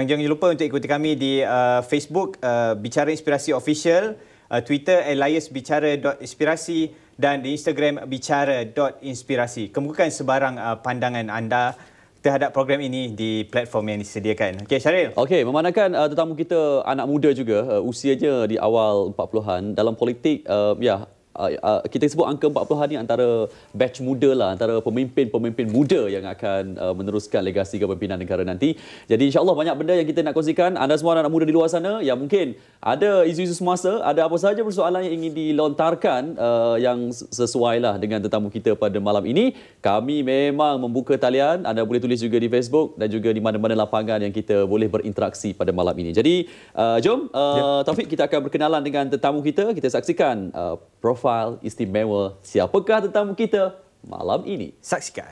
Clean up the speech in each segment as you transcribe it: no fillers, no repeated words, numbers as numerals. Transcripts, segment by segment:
Dan jangan lupa untuk ikuti kami di Facebook Bicara Inspirasi Official, Twitter @bicara.inspirasi dan di Instagram bicara.inspirasi. Kemukakan sebarang pandangan anda terhadap program ini di platform yang disediakan. Okey, Syaril. Okey, memandangkan tetamu kita anak muda juga, usianya di awal 40-an dalam politik, kita sebut angka 40-an ni antara batch muda lah, antara pemimpin-pemimpin muda yang akan meneruskan legasi kepimpinan negara nanti. Jadi insya-Allah banyak benda yang kita nak kongsikan. Anda semua anak muda di luar sana yang mungkin ada isu-isu semasa, ada apa sahaja persoalan yang ingin dilontarkan yang sesuai lah dengan tetamu kita pada malam ini. Kami memang membuka talian. Anda boleh tulis juga di Facebook dan juga di mana-mana lapangan yang kita boleh berinteraksi pada malam ini. Jadi jom Taufik, kita akan berkenalan dengan tetamu kita. Kita saksikan profil istimewa siapakah tetamu kita malam ini. Saksikan.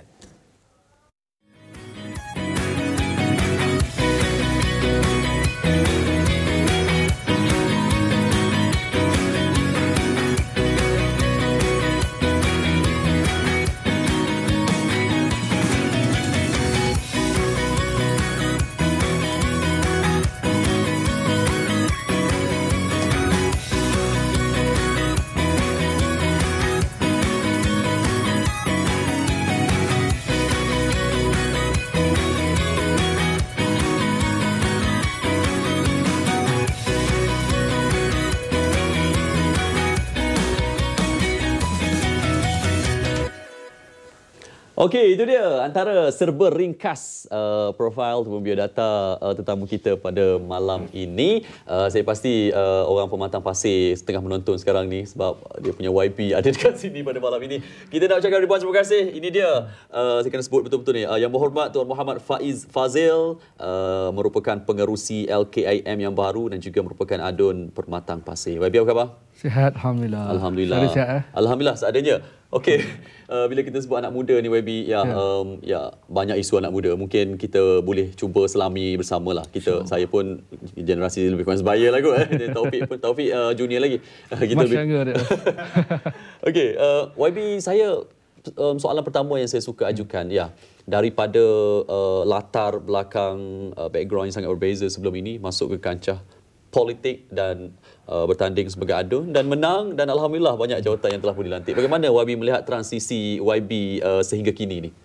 Okey, itu dia antara serba ringkas profil ataupun biodata tetamu kita pada malam ini. Saya pasti orang Pematang Pasir setengah menonton sekarang ni sebab dia punya YB ada dekat sini pada malam ini. Kita nak ucapkan ribuan terima kasih. Ini dia, saya kena sebut betul-betul ni. Yang berhormat Tuan Muhammad Faiz Fazil, merupakan pengerusi LKIM yang baru dan juga merupakan adun Pematang Pasir. YB, apa khabar? Sihat, Alhamdulillah. Alhamdulillah. Sihat, Alhamdulillah seadanya. Okey, bila kita sebut anak muda ni YB, banyak isu anak muda. Mungkin kita boleh cuba selami bersamalah. Saya pun generasi lebih kurang sebaya lah kot. Taufik junior lagi. Mas younger dia. Okey, YB, saya soalan pertama yang saya suka ajukan, daripada latar belakang background yang sangat berbeza sebelum ini, masuk ke kancah politik dan bertanding sebagai adun dan menang, dan alhamdulillah banyak jawatan yang telah pun dilantik. Bagaimana YB melihat transisi YB sehingga kini ni?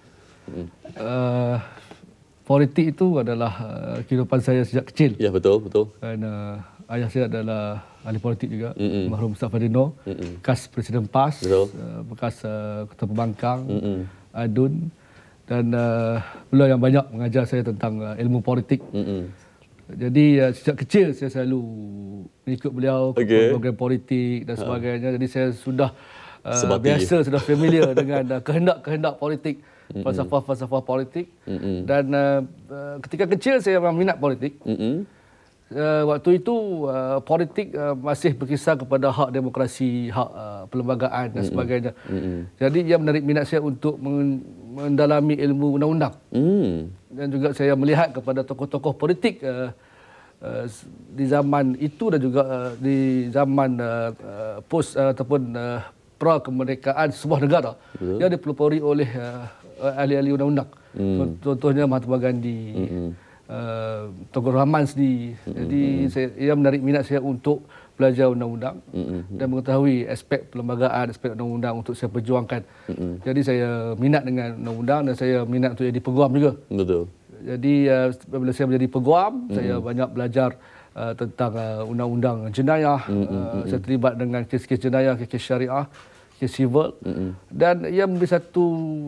Politik itu adalah kehidupan saya sejak kecil. Ya, betul. Dan ayah saya adalah ahli politik juga, Mahrum Mustafa Dino, bekas Presiden PAS, bekas Ketua Pembangkang, adun, dan beliau yang banyak mengajar saya tentang ilmu politik. Jadi sejak kecil saya selalu mengikut beliau program politik dan sebagainya. Jadi saya sudah biasa, sudah familiar dengan kehendak-kehendak politik, falsafah-falsafah politik. Dan ketika kecil saya memang minat politik. Waktu itu politik masih berkisar kepada hak demokrasi, hak perlembagaan dan sebagainya. Jadi ia menarik minat saya untuk mendalami ilmu undang-undang. Dan juga saya melihat kepada tokoh-tokoh politik di zaman itu dan juga di zaman post ataupun pra kemerdekaan sebuah negara yang dipelopori oleh ahli-ahli undang-undang. Contohnya Mahatma Gandhi, Tengku Rahman sendiri. Jadi ia menarik minat saya untuk belajar undang-undang dan mengetahui aspek perlembagaan, aspek undang-undang untuk saya perjuangkan. Jadi saya minat dengan undang-undang dan saya minat untuk jadi peguam juga. Betul. Jadi bila saya menjadi peguam, saya banyak belajar tentang undang-undang jenayah. Saya terlibat dengan kes-kes jenayah, kes syariah, kes civil. Dan ia memberi satu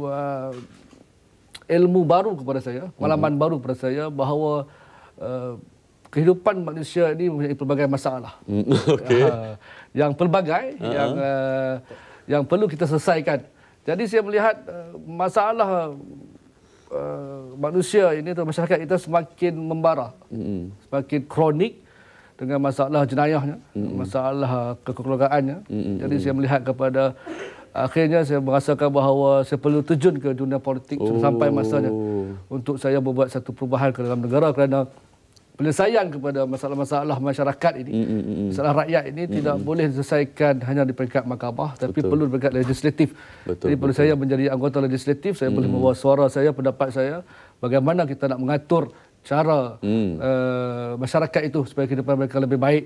ilmu baru kepada saya, pengalaman baru kepada saya bahawa kehidupan manusia ini mempunyai pelbagai masalah. Yang pelbagai, yang perlu kita selesaikan. Jadi saya melihat masalah manusia ini atau masyarakat kita semakin membara, semakin kronik dengan masalah jenayahnya, masalah kekeluargaannya. Jadi saya melihat kepada akhirnya saya merasakan bahawa saya perlu terjun ke dunia politik sampai masanya untuk saya membuat satu perubahan ke dalam negara, kerana penyelesaian kepada masalah-masalah masyarakat ini, masalah rakyat ini tidak boleh diselesaikan hanya di peringkat mahkamah, tapi perlu di peringkat legislatif. Jadi perlu saya menjadi anggota legislatif, saya boleh membawa suara saya, pendapat saya, bagaimana kita nak mengatur cara masyarakat itu supaya kehidupan mereka lebih baik.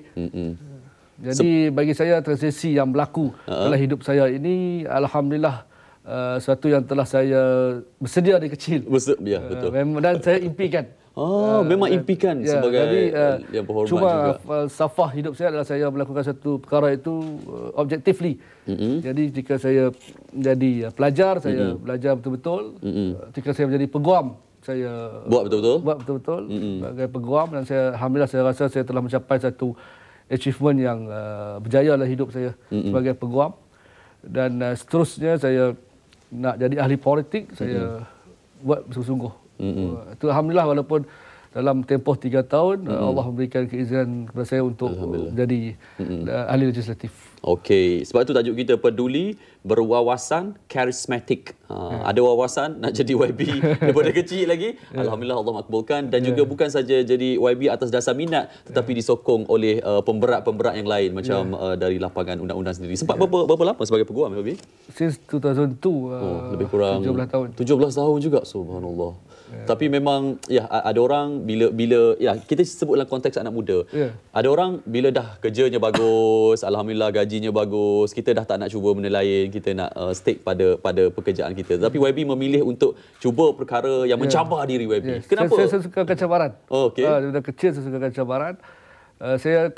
Jadi bagi saya transisi yang berlaku dalam hidup saya ini alhamdulillah suatu yang telah saya bersedia dari kecil. Ya, betul. Dan saya impikan. Memang impikan sebagai jadi, yang berhormat cuma juga. falsafah hidup saya adalah saya melakukan satu perkara itu objectively. Jadi jika saya menjadi pelajar, saya belajar betul-betul. Jika saya menjadi peguam, saya buat betul-betul sebagai peguam, dan alhamdulillah saya rasa saya telah mencapai satu achievement yang berjaya dalam hidup saya sebagai peguam. Dan seterusnya saya nak jadi ahli politik, saya buat bersungguh-sungguh. Itu alhamdulillah, walaupun dalam tempoh 3 tahun Allah memberikan keizinan kepada saya untuk menjadi ahli legislatif. Okey, sebab itu tajuk kita peduli, berwawasan, karismatik. Ada wawasan nak jadi YB daripada kecil lagi. Alhamdulillah Allah makbulkan, dan juga bukan saja jadi YB atas dasar minat, tetapi disokong oleh pemberat-pemberat yang lain macam dari lapangan undang-undang sendiri. Sempat berapa lama sebagai peguam YB? Since 2002. Lebih kurang 17 tahun. 17 tahun juga, subhanallah. Tapi memang ada orang bila kita sebut dalam konteks anak muda. Ada orang bila dah kerjanya bagus, alhamdulillah gajinya bagus, kita dah tak nak cuba benda lain, kita nak stick pada pekerjaan kita. Tapi YB memilih untuk cuba perkara yang mencabar diri YB. Kenapa? Saya suka cabaran. Okey. Dari kecil saya suka cabaran. Saya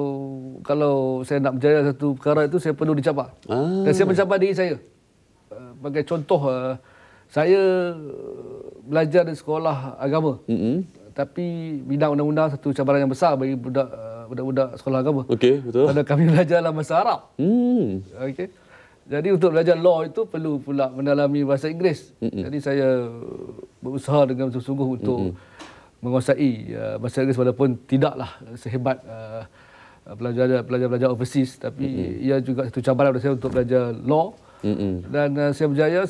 kalau saya nak berjaya satu perkara itu, saya perlu dicabar. Dan saya mencabar diri saya. Sebagai contoh, saya belajar di sekolah agama. Tapi bidang undang-undang satu cabaran yang besar bagi budak-budak sekolah agama. Okey, betul. Kerana kami belajar dalam bahasa Arab. Okey. Jadi untuk belajar law itu perlu pula mendalami bahasa Inggeris. Jadi saya berusaha dengan sungguh-sungguh untuk menguasai bahasa Inggeris, walaupun tidaklah sehebat pelajar-pelajar overseas, tapi ia juga satu cabaran untuk saya untuk belajar law. Dan saya berjaya.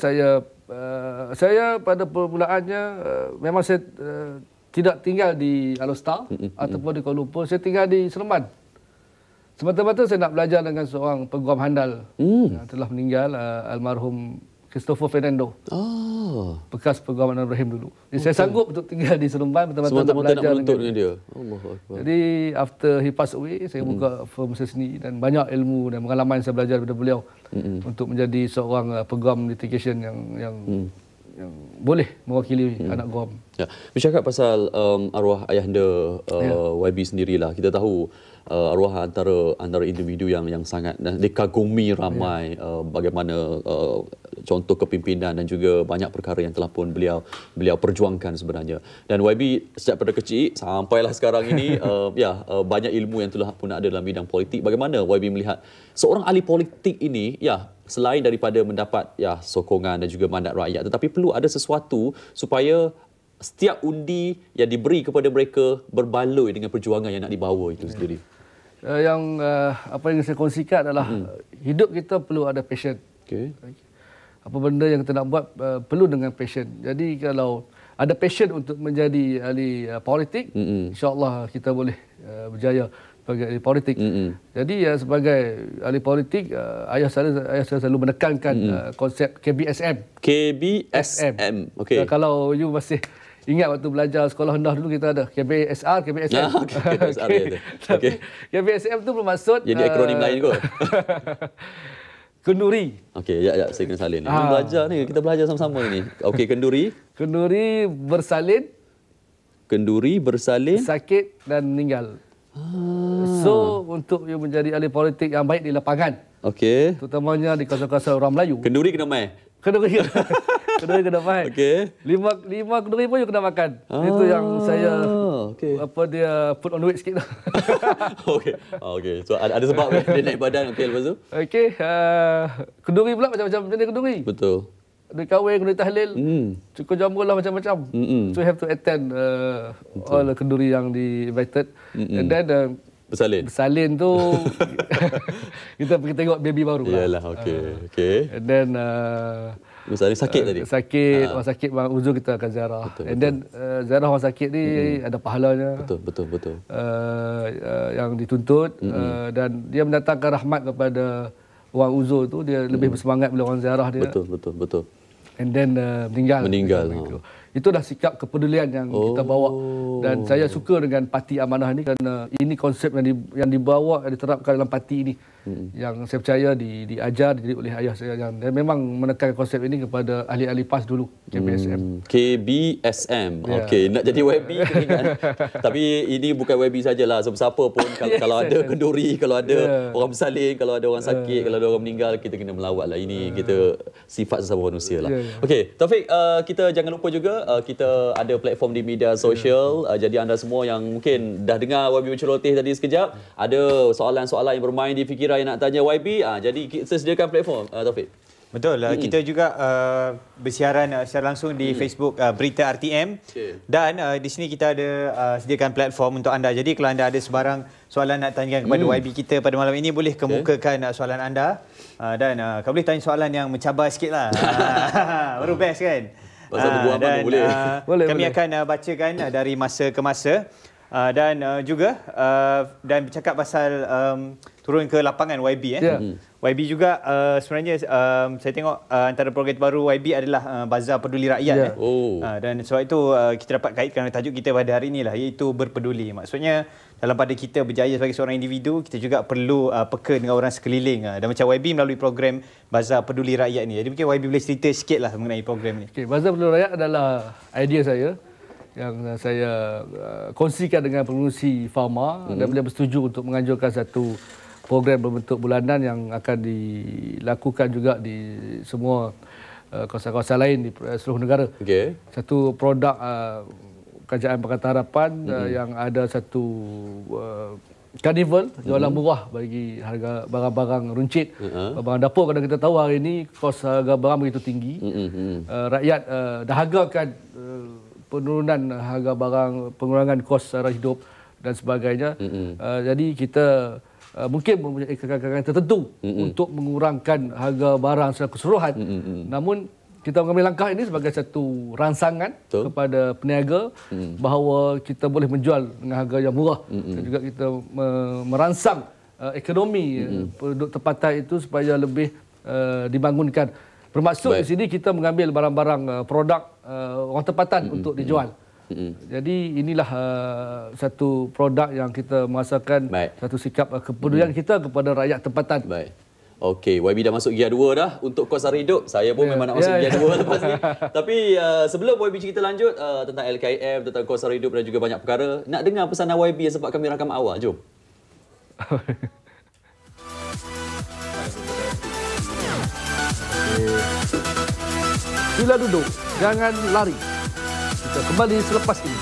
Saya pada permulaannya memang saya tidak tinggal di Alostar ataupun di Kuala Lumpur. Saya tinggal di Seremban. Semata-mata saya nak belajar dengan seorang peguam handal yang telah meninggal, almarhum Christopher Fernando. Bekas peguam Anwar Ibrahim dulu. Jadi saya sanggup untuk tinggal di Seremban, semata-mata nak belajar dengan dia. Allahuakbar. Jadi after he passed away, saya buka firm saya sendiri, dan banyak ilmu dan pengalaman saya belajar daripada beliau untuk menjadi seorang peguam litigation yang boleh mewakili anak guam. Bercakap pasal arwah ayahanda YB sendirilah. Kita tahu arwah antara individu yang sangat dikagumi ramai, bagaimana contoh kepimpinan dan juga banyak perkara yang telah pun beliau perjuangkan sebenarnya. Dan YB sejak pada kecil sampailah sekarang ini banyak ilmu yang telah pun ada dalam bidang politik. Bagaimana YB melihat seorang ahli politik ini, selain daripada mendapat sokongan dan juga mandat rakyat, tetapi perlu ada sesuatu supaya setiap undi yang diberi kepada mereka berbaloi dengan perjuangan yang nak dibawa itu sendiri. Apa yang saya kongsikan adalah hidup kita perlu ada passion. Apa benda yang kita nak buat perlu dengan passion. Jadi kalau ada passion untuk menjadi ahli politik, insya-Allah kita boleh berjaya sebagai ahli politik. Jadi sebagai ahli politik, ayah saya selalu menekankan konsep KBSM. KBSM. Okey. Kalau you masih ingat waktu belajar sekolah rendah dulu, kita ada KBSR, KBSM. KBSR ada. Okey. KBSM tu bermaksud jadi akronim lain kot. Kenduri. Okey, saya kena salin. Kita belajar sama-sama ni. Okey, kenduri. Kenduri bersalin. Kenduri bersalin. Sakit dan meninggal. So, untuk you menjadi ahli politik yang baik di lapangan. Okey. Terutamanya di kawasan-kawasan orang Melayu. Kenduri kena mai. Kenduri kena main. Okey. Lima kenduri pun you kena makan. Itu yang saya dia put on weight sikit tu. Okey. So ada sebab dia naik badan. Okey, lepas tu. Okey, kenduri pula macam-macam jenis kenduri. Betul. Kenduri kahwin, kenduri tahlil. Cukup jambu lah macam-macam. So you have to attend all the kenduri yang di-invited. And then bersalin tu kita pergi tengok baby baru. Iyalah, okey. And then bersalin sakit tadi. Sakit, orang sakit bang uzur kita akan ziarah. And then ziarah orang sakit ni ada pahalanya. Betul. Yang dituntut dan dia mendatangkan rahmat kepada orang uzur tu, dia lebih bersemangat bila orang ziarah dia. Betul. and then meninggal. Itulah sikap kepedulian yang kita bawa, dan saya suka dengan Parti Amanah ini kerana ini konsep yang dibawa, yang diterapkan dalam parti ini, yang saya percaya diajar, dididik oleh ayah saya, dan memang menekan konsep ini kepada ahli-ahli PAS dulu, KBSM. KBSM. Okey, nak jadi YB kan. Tapi ini bukan YB sajalah, siapa pun kalau ada kenduri, kalau ada orang bersalin, kalau ada orang sakit, kalau ada orang meninggal, kita kena melawat lah. Ini kita sifat sesama manusia lah. Okey, Taufik, kita jangan lupa juga kita ada platform di media sosial. Jadi anda semua yang mungkin dah dengar YB berceloteh tadi sekejap, ada soalan-soalan yang bermain di fikiran yang nak tanya YB, jadi kita sediakan platform, Taufik. Betul, kita juga bersiaran secara langsung di Facebook Berita RTM, dan di sini kita ada sediakan platform untuk anda. Jadi kalau anda ada sebarang soalan nak tanyakan kepada YB kita pada malam ini, boleh kemukakan soalan anda, dan kalau boleh tanya soalan yang mencabar sikit lah. Baru best kan? Dan kami akan bacakan dari masa ke masa, dan juga dan bercakap pasal turun ke lapangan YB. YB juga sebenarnya saya tengok antara program baru YB adalah Bazar Peduli Rakyat. Dan sebab itu kita dapat kaitkan tajuk kita pada hari ini lah, iaitu berpeduli. Maksudnya dalam pada kita berjaya sebagai seorang individu, kita juga perlu peka dengan orang sekeliling. Dan macam YB melalui program Bazar Peduli Rakyat ni. Jadi mungkin YB boleh cerita sikit lah mengenai program ni. Bazar Peduli Rakyat adalah idea saya yang saya kongsikan dengan pengurusi Pharma, dan beliau bersetuju untuk menganjurkan satu program berbentuk bulanan yang akan dilakukan juga di semua kawasan-kawasan lain di seluruh negara. Satu produk kerajaan Pakatan Harapan yang ada satu karnival jualan murah bagi harga barang-barang runcit, barang dapur. Kerana kita tahu hari ini kos harga barang begitu tinggi, rakyat dahagakan penurunan harga barang, pengurangan kos sara hidup dan sebagainya. Jadi kita mungkin mempunyai kekangan tertentu untuk mengurangkan harga barang secara keseluruhan. Namun kita mengambil langkah ini sebagai satu rangsangan kepada peniaga bahawa kita boleh menjual dengan harga yang murah, dan juga kita merangsang ekonomi penduduk tempatan itu supaya lebih dibangunkan. Bermaksud di sini kita mengambil barang-barang produk orang tempatan untuk dijual. Jadi inilah satu produk yang kita merasakan satu sikap kepedulian kita kepada rakyat tempatan. Okey, YB dah masuk gear 2 dah untuk kos sara hidup. Saya pun memang nak masuk gear 2 lepas ni. Tapi sebelum YB cerita lanjut tentang LKM, tentang kos sara hidup dan juga banyak perkara, nak dengar pesanan YB yang sempat kami rakam awal. Jom. Sila duduk, jangan lari. Kita kembali selepas ini.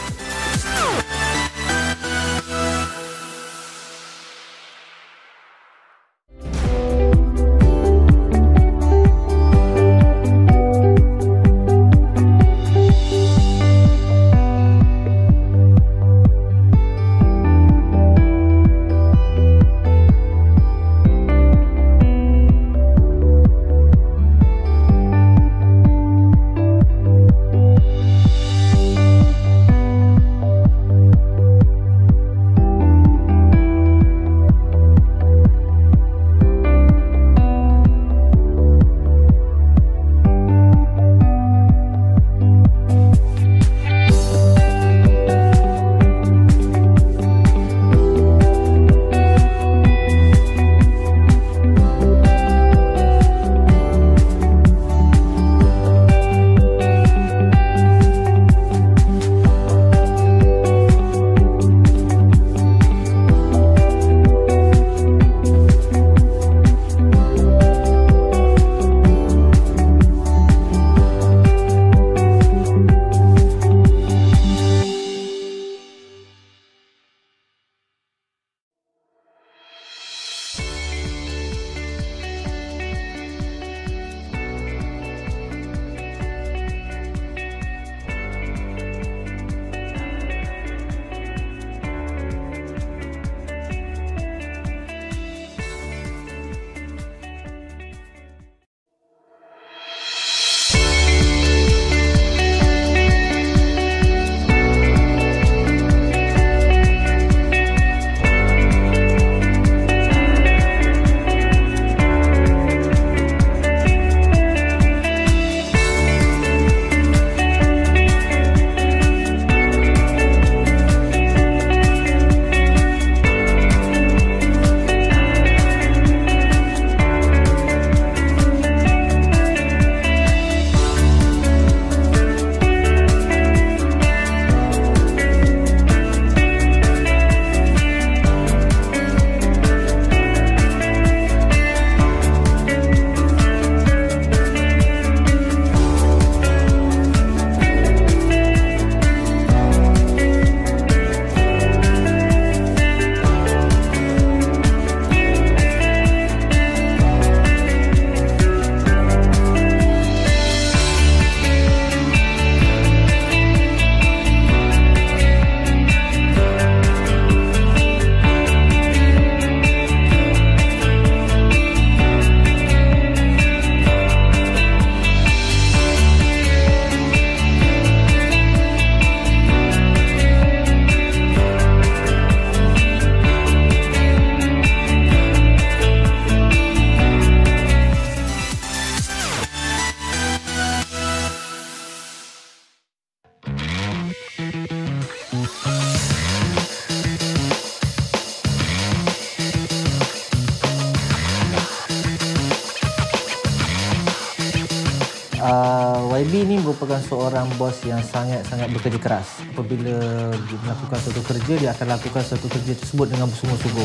Eddie ini merupakan seorang bos yang sangat-sangat bekerja keras. Apabila dia melakukan suatu kerja, dia akan lakukan suatu kerja tersebut dengan bersungguh-sungguh.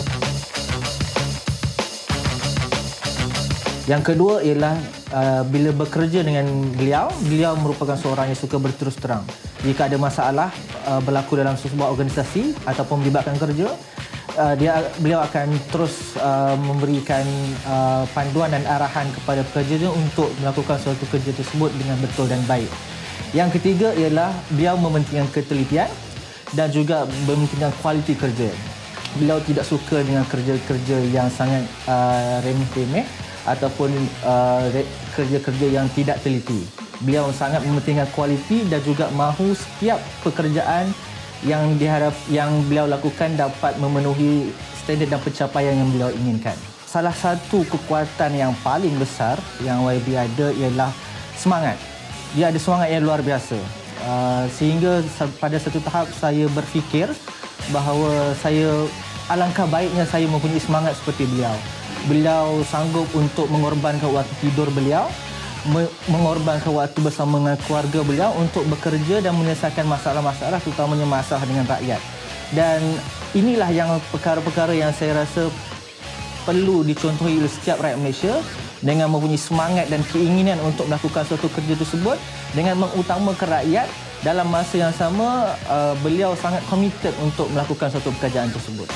Yang kedua ialah bila bekerja dengan beliau merupakan seorang yang suka berterus terang. Jika ada masalah berlaku dalam sebuah organisasi ataupun melibatkan kerja, beliau akan terus memberikan panduan dan arahan kepada pekerja untuk melakukan suatu kerja tersebut dengan betul dan baik. Yang ketiga ialah beliau mementingkan ketelitian dan juga mementingkan kualiti kerja. Beliau tidak suka dengan kerja-kerja yang sangat remeh-temeh ataupun kerja-kerja yang tidak teliti. Beliau sangat mementingkan kualiti dan juga mahu setiap pekerjaan yang beliau lakukan dapat memenuhi standard dan pencapaian yang beliau inginkan. Salah satu kekuatan yang paling besar yang YB ada ialah semangat. Dia ada semangat yang luar biasa. Sehingga pada satu tahap saya berfikir bahawa alangkah baiknya saya mempunyai semangat seperti beliau. Beliau sanggup untuk mengorbankan waktu tidur beliau, mengorbankan waktu bersama dengan keluarga beliau untuk bekerja dan menyelesaikan masalah-masalah, terutamanya masalah dengan rakyat. Dan inilah yang perkara-perkara yang saya rasa perlu dicontohi oleh setiap rakyat Malaysia dengan mempunyai semangat dan keinginan untuk melakukan suatu kerja tersebut dengan mengutamakan rakyat. Dalam masa yang sama, beliau sangat komited untuk melakukan suatu pekerjaan tersebut.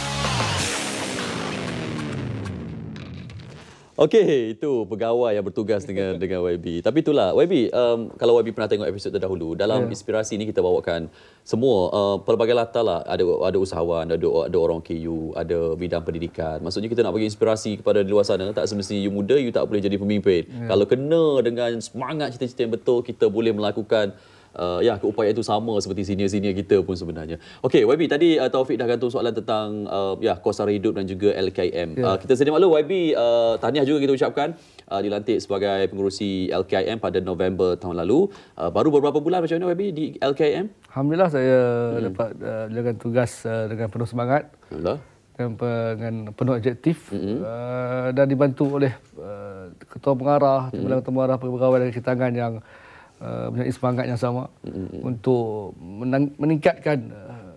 Okey, itu pegawai yang bertugas dengan YB. Tapi itulah, YB, kalau YB pernah tengok episod terdahulu, dalam Inspirasi ni kita bawakan semua pelbagai latar lah. Ada usahawan, ada orang KU, ada bidang pendidikan. Maksudnya kita nak bagi inspirasi kepada di luar sana. Tak semestinya you muda, you tak boleh jadi pemimpin. Kalau kena dengan semangat cita-cita yang betul, kita boleh melakukan keupayaan itu sama seperti senior-senior kita pun sebenarnya. Okey, YB, tadi Taufik dah gantung soalan tentang kos sara hidup dan juga LKM. Kita sedia maklum YB, tahniah juga kita ucapkan dilantik sebagai pengerusi LKM pada November tahun lalu. Baru beberapa bulan, macam mana YB di LKM? Alhamdulillah saya dapat jalankan tugas dengan penuh semangat. Alhamdulillah. Dengan penuh objektif dan dibantu oleh ketua pengarah, timbalan ketua pengarah, pegawai dan ketangan yang mempunyai semangat yang sama untuk meningkatkan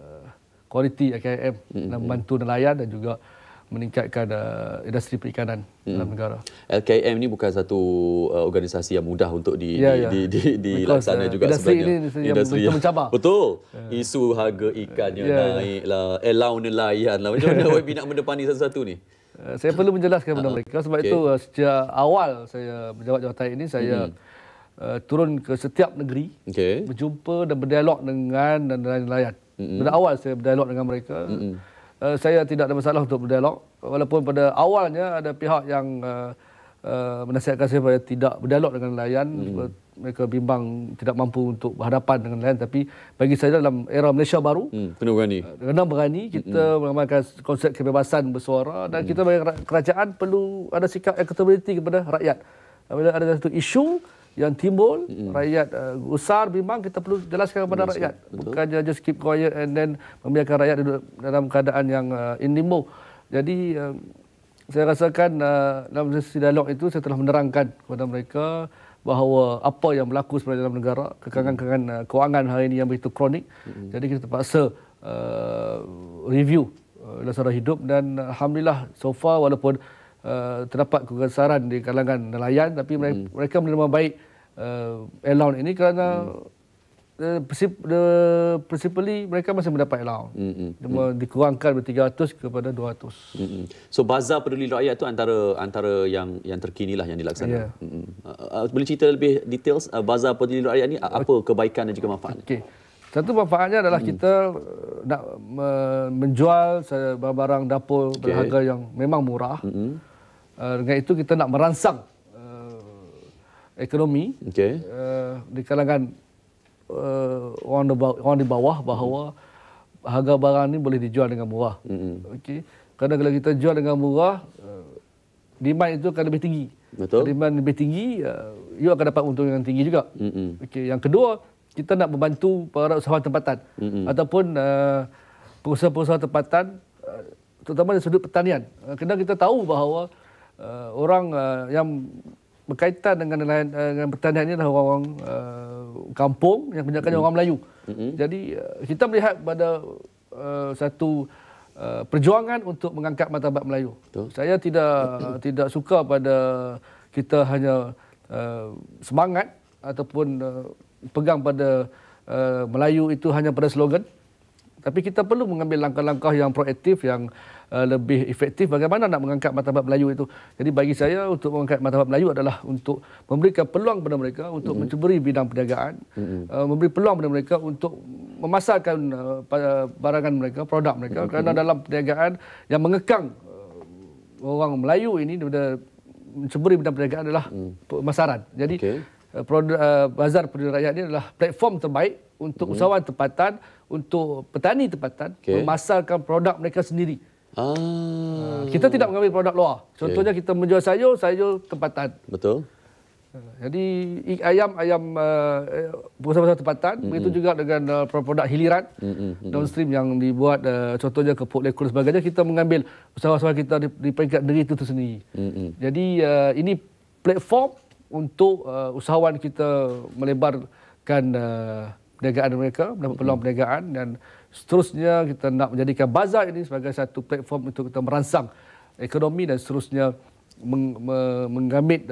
kualiti LKM dan membantu nelayan dan juga meningkatkan industri perikanan dalam negara. LKM ni bukan satu organisasi yang mudah untuk dilaksana juga sebenarnya. Industri yang mencabar. Betul. Isu harga ikan yang naik lah, allowance nelayan lah. Macam mana YB nak mendepani satu-satu ni? Saya perlu menjelaskan kepada mereka sebab itu sejak awal saya menjawab jawatan ini saya turun ke setiap negeri, berjumpa dan berdialog dengan nelayan. Dari awal saya berdialog dengan mereka. Saya tidak ada masalah untuk berdialog. Walaupun pada awalnya ada pihak yang menasihatkan saya supaya tidak berdialog dengan nelayan. Mereka bimbang tidak mampu untuk berhadapan dengan nelayan. Tapi bagi saya dalam era Malaysia baru, kena berani. Kita mengamalkan konsep kebebasan bersuara dan kita bagi kerajaan perlu ada sikap accountability kepada rakyat. Bila ada satu isu yang timbul, rakyat besar bimbang, kita perlu jelaskan kepada rakyat. Bukannya just keep quiet and then membiarkan rakyat duduk dalam keadaan yang in limbo. Jadi saya rasakan dalam sesi dialog itu saya telah menerangkan kepada mereka bahawa apa yang berlaku sebenarnya dalam negara, kekangan-kekangan kewangan hari ini yang begitu kronik. Jadi kita terpaksa review dalam sara hidup dan alhamdulillah so far walaupun terdapat kegesaran di kalangan nelayan tapi mereka menerima baik allowance ini kerana principally mereka masih mendapat allowance. Dikurangkan dari 300 kepada 200. So Bazar Peduli Rakyat itu antara yang terkini lah yang dilaksanakan. Boleh cerita lebih details Bazar Peduli Rakyat ni apa kebaikan dan juga manfaat? Satu manfaatnya adalah kita nak menjual barang-barang dapur berharga yang memang murah. Dengan itu kita nak merangsang ekonomi di kalangan orang di bawah bahawa harga barang ni boleh dijual dengan murah. Kerana kalau kita jual dengan murah, demand itu akan lebih tinggi. Kalau demand lebih tinggi, you akan dapat untung yang tinggi juga. Yang kedua, kita nak membantu para usahawan tempatan ataupun pengusaha-pengusaha tempatan terutama dari sudut pertanian. Kerana kita tahu bahawa orang yang berkaitan dengan pertanian ini adalah orang-orang kampung yang kebanyakannya orang Melayu. Jadi kita melihat pada satu perjuangan untuk mengangkat martabat Melayu. Saya tidak suka pada kita hanya semangat ataupun pegang pada Melayu itu hanya pada slogan. Tapi kita perlu mengambil langkah-langkah yang proaktif, yang lebih efektif bagaimana nak mengangkat martabat Melayu itu. Jadi bagi saya untuk mengangkat martabat Melayu adalah untuk memberikan peluang kepada mereka untuk menceburi bidang perniagaan, memberi peluang kepada mereka untuk memasarkan barangan mereka, produk mereka. Kerana dalam perniagaan yang mengekang orang Melayu ini daripada menceburi bidang perniagaan adalah pemasaran. Jadi bazar perdana rakyat ini adalah platform terbaik untuk usahawan tempatan, untuk petani tempatan memasarkan produk mereka sendiri. Kita tidak mengambil produk luar. Contohnya kita menjual sayur tempatan. Betul. Jadi ayam usaha-usaha tempatan, begitu juga dengan produk hiliran downstream yang dibuat, contohnya kepok lekul dan sebagainya, kita mengambil usaha-usaha kita di peringkat negeri itu sendiri. Jadi ini platform untuk usahawan kita melebarkan perniagaan mereka, mendapat peluang perniagaan, dan seterusnya kita nak menjadikan bazar ini sebagai satu platform untuk kita merangsang ekonomi dan seterusnya mengambil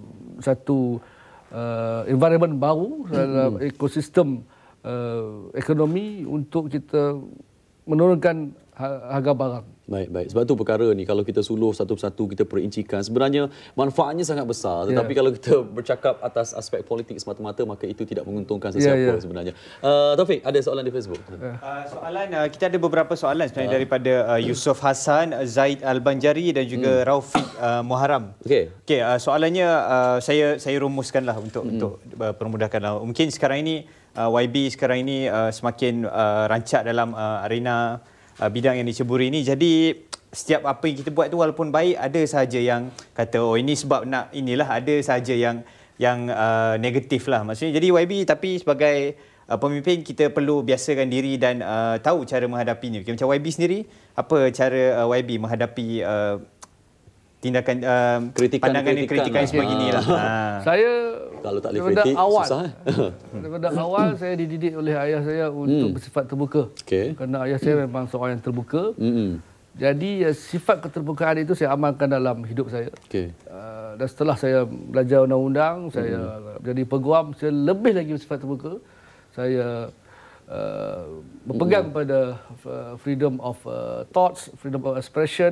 satu environment baru dalam ekosistem ekonomi untuk kita menurunkan harga barang. Baik. Sebab tu perkara ni kalau kita suluh satu persatu, kita perincikan, sebenarnya manfaatnya sangat besar. Tetapi kalau kita bercakap atas aspek politik semata-mata, maka itu tidak menguntungkan sesiapa sebenarnya. Taufik, ada soalan di Facebook? Soalan, kita ada beberapa soalan sebenarnya daripada Yusof Hassan, Zaid Al-Banjari dan juga Raufik Muharram. Okey, soalannya saya rumuskanlah untuk permudahkanlah. Mungkin sekarang ini YB sekarang ini semakin rancak dalam arena bidang yang diceburi ini. Jadi setiap apa yang kita buat tu walaupun baik, ada sahaja yang kata ini sebab nak inilah, ada sahaja yang negatif lah maksudnya. Jadi YB tapi sebagai pemimpin kita perlu biasakan diri dan tahu cara menghadapinya. Macam YB sendiri, apa cara YB menghadapi tindakan kritikan sebeginilah. Saya kalau tak boleh kritik susah. Daripada awal saya dididik oleh ayah saya untuk bersifat terbuka. Kerana ayah saya memang seorang yang terbuka. Jadi sifat keterbukaan itu saya amalkan dalam hidup saya. Dan setelah saya belajar undang-undang, saya menjadi peguam, saya lebih lagi bersifat terbuka. Saya berpegang pada freedom of thoughts, freedom of expression,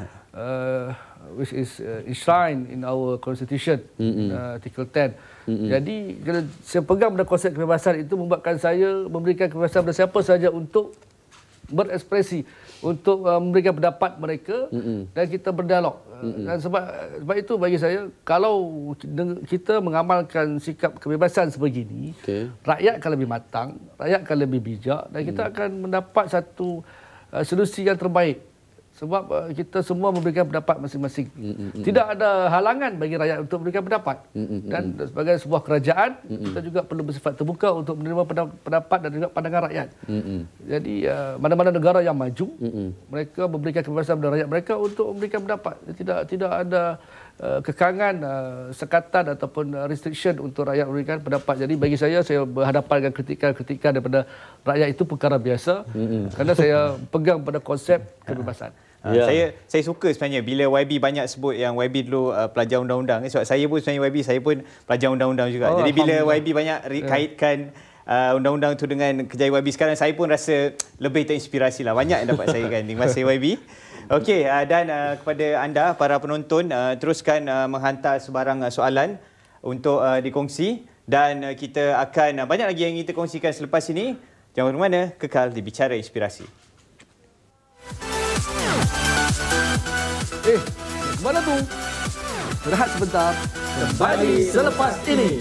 which is enshrined in our constitution, Article 10. Jadi saya pegang pada konsep kebebasan itu membuatkan saya memberikan kebebasan kepada siapa sahaja untuk berekspresi, untuk memberikan pendapat mereka dan kita berdialog. Dan sebab itu bagi saya, kalau kita mengamalkan sikap kebebasan sebegini, rakyat akan lebih matang, rakyat akan lebih bijak dan kita akan mendapat satu solusi yang terbaik. Sebab kita semua memberikan pendapat masing-masing. Tidak ada halangan bagi rakyat untuk memberikan pendapat. Dan sebagai sebuah kerajaan, kita juga perlu bersifat terbuka untuk menerima pendapat dan juga pandangan rakyat. Jadi mana-mana negara yang maju, mereka memberikan kebebasan kepada rakyat mereka untuk memberikan pendapat. Tidak ada kekangan, sekatan ataupun restriction untuk rakyat memberikan pendapat. Jadi bagi saya berhadapan dengan kritikan-kritikan daripada rakyat itu perkara biasa. Kerana saya pegang pada konsep kebebasan. Saya suka sebenarnya bila YB banyak sebut yang YB dulu pelajar undang-undang. Sebab saya pun sebenarnya YB, saya pun pelajar undang-undang juga. Jadi bila YB banyak kaitkan undang-undang tu dengan kerjaya YB sekarang, saya pun rasa lebih terinspirasi lah. Banyak yang dapat saya kan. Terima kasih YB. Okey, dan kepada anda para penonton, teruskan menghantar sebarang soalan untuk dikongsi. Dan kita akan banyak lagi yang kita kongsikan selepas ini. Jangan ke mana, kekal di Bicara Inspirasi. Mana tu? Rehat sebentar. Kembali selepas ini.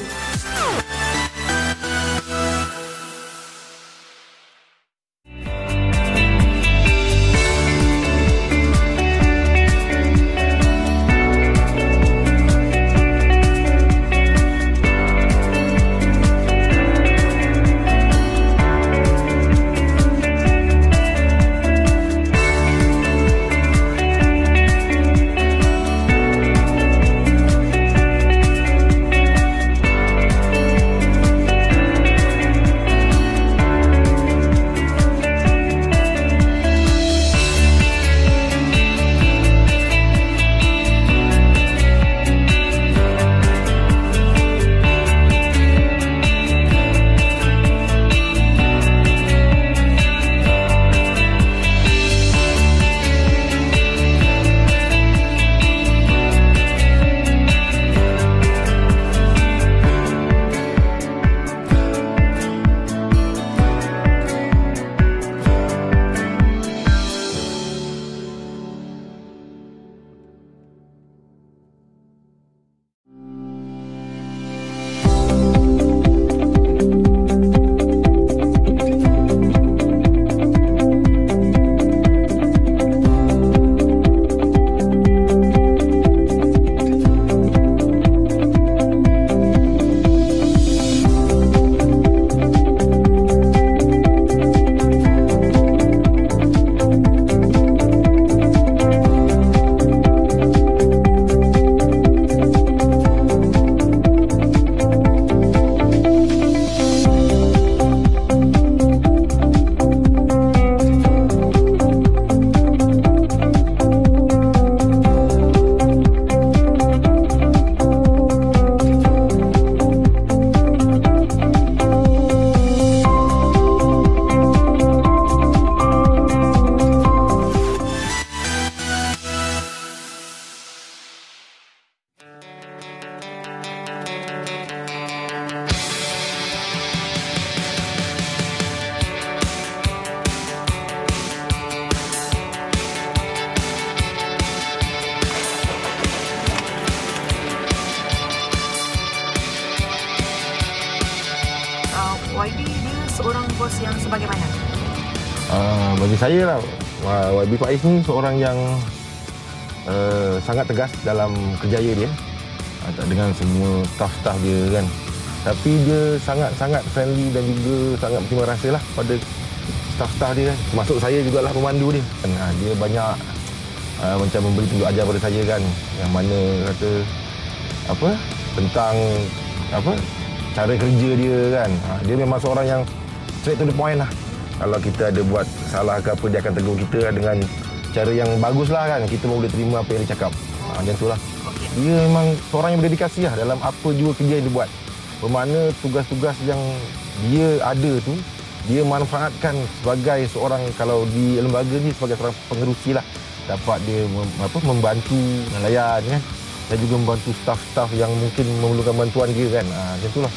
YB dia seorang bos yang sebagaimana? Bagi saya lah, YB Faiz ni seorang yang sangat tegas dalam kerjaya dia dengan semua staff-staff dia kan. Tapi dia sangat-sangat friendly dan juga sangat berterima kasih lah pada staff-staff dia kan. Termasuk saya jugalah pemandu dia. Dia banyak macam memberi tunjuk ajar pada saya kan. Yang mana kata tentang cara kerja dia kan. Dia memang seorang yang straight to the point lah. Kalau kita ada buat salah ke apa, dia akan tegur kita dengan cara yang bagus lah kan. Kita boleh terima apa yang dia cakap. Macam itulah. Dia memang seorang yang berdedikasi lah dalam apa juga kerja yang dia buat. Bermakna tugas-tugas yang dia ada tu, dia manfaatkan sebagai seorang, kalau di lembaga ni sebagai seorang pengerusi lah. Dapat dia membantu nelayan kan. Dan juga membantu staf-staf yang mungkin memerlukan bantuan dia kan. Macam itulah.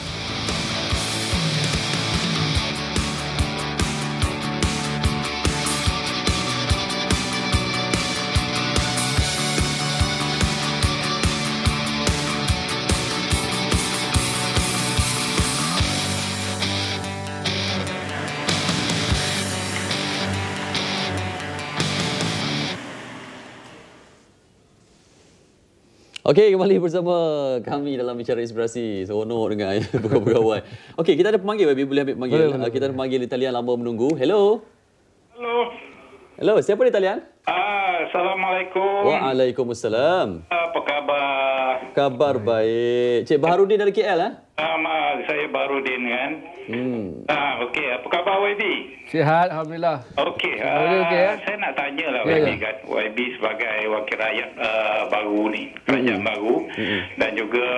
Okey, kembali bersama kami dalam Bicara Inspirasi. Seronok dengan pegawai. Okey, kita ada pemanggil, YB boleh ambil pemanggil. Kita ada pemanggil di talian lama menunggu. Hello. Hello. Hello, siapa di talian? Assalamualaikum. Waalaikumsalam. Apa khabar? Kabar baik. Cik Baharudin dari KL saya Baharudin kan. Okey, apa khabar YB? Sihat, alhamdulillah. Okey, saya nak tanyalah YB kan. YB sebagai wakil rakyat baru ni, kerajaan baru dan juga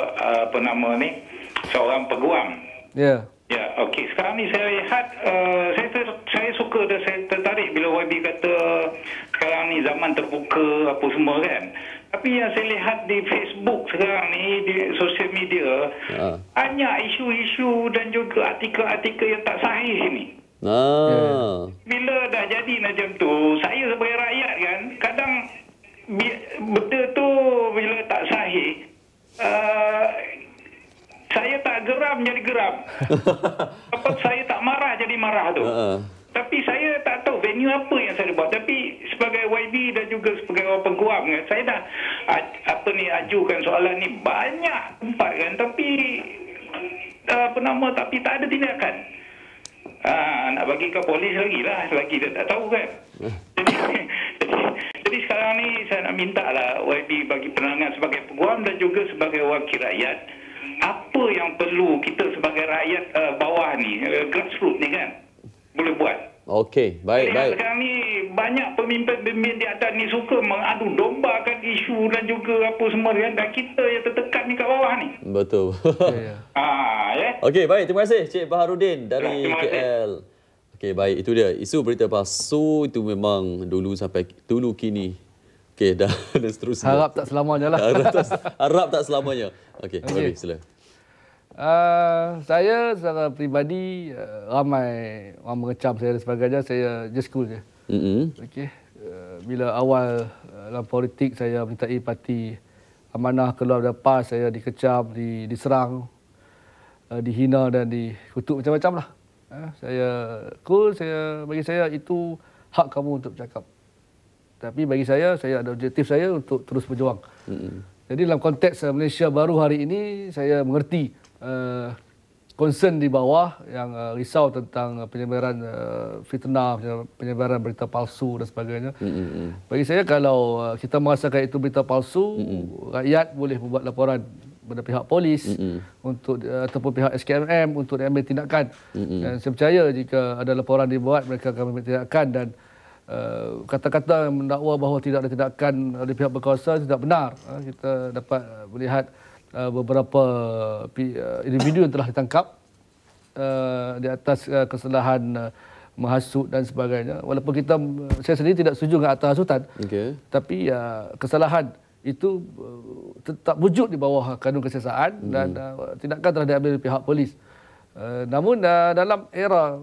seorang peguam. Ya. Ya, okey. Sekarang ni saya lihat, saya suka dan saya tertarik bila YB kata sekarang ni zaman terbuka apa semua kan. Tapi yang saya lihat di Facebook sekarang ni, di sosial media, banyak isu-isu dan juga artikel-artikel yang tak sahih ni. Bila dah jadi macam tu, saya sebagai rakyat kan, kadang benda tu bila tak sahih, saya tak geram jadi geram. Saya tak marah jadi marah tu. Tapi saya tak tahu venue apa yang saya buat. Tapi sebagai YB dan juga sebagai orang peguam kan, saya dah ajukan soalan ni banyak tempat kan. Tapi tapi tak ada tindakan. Nak bagi ke polis lagi lah. Lagi dia tak tahu kan. Jadi sekarang ni saya nak minta lah YB bagi penerangan sebagai peguam dan juga sebagai wakil rakyat. Apa yang perlu kita sebagai rakyat bawah ni, grassroots ni kan, boleh buat. Okey, baik. Sekarang ni banyak pemimpin-pemimpin di atas ni suka mengadu dombakan isu dan juga apa semua kan, dan kita yang tertekan ni kat bawah ni. Betul. Okey, baik. Terima kasih Cik Baharudin dari KL. Okey, baik. Itu dia. Isu berita palsu itu memang dulu kini. Okey, dan seterusnya. Harap tak selamanya lah. Harap tak selamanya. Okey, sila. Saya secara peribadi ramai orang mengecam saya dan sebagainya. Saya just cool je. Okey. Bila awal dalam politik saya menyertai parti Amanah keluar dari PAS, saya dikecam, diserang, dihina dan dikutuk macam-macam lah. Saya cool, bagi saya itu hak kamu untuk bercakap. Tapi bagi saya ada objektif saya untuk terus berjuang. Jadi dalam konteks Malaysia baru hari ini, saya mengerti concern di bawah yang risau tentang penyebaran fitnah, penyebaran berita palsu dan sebagainya. Bagi saya, kalau kita merasakan itu berita palsu, rakyat boleh membuat laporan kepada pihak polis ataupun pihak SKMM untuk diambil tindakan. Dan saya percaya jika ada laporan dibuat, mereka akan mengambil tindakan, dan kata-kata mendakwa bahawa tidak ada tindakan oleh pihak berkuasa tidak benar. Kita dapat melihat beberapa individu yang telah ditangkap di atas kesalahan menghasut dan sebagainya. Walaupun saya sendiri tidak setuju dengan atas hasutan, tapi kesalahan itu tetap wujud di bawah kanun kesiasaan dan tindakan telah diambil oleh pihak polis. Namun dalam era